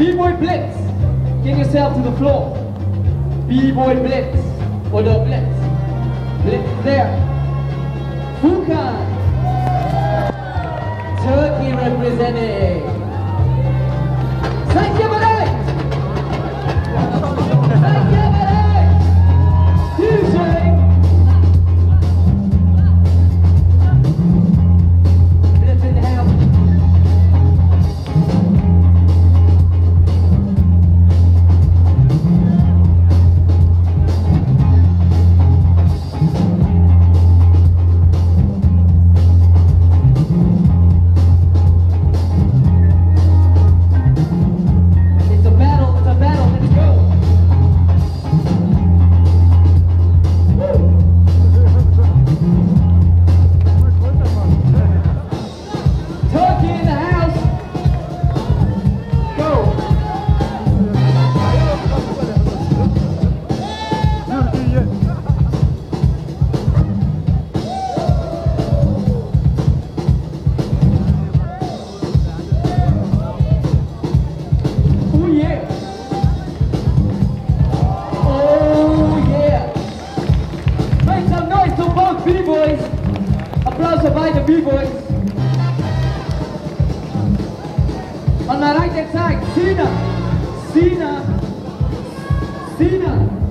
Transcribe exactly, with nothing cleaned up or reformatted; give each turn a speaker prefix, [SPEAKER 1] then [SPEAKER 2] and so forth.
[SPEAKER 1] B-boy blitz. Get yourself to the floor. B-boy blitz. Or the blitz. Blitz there. Fukan. Turkey representing. Thank you, buddy. Thank you, buddy. D J. Blitz in the house. B-boys, applause by the B-boys. On my right hand side, Sina, Sina.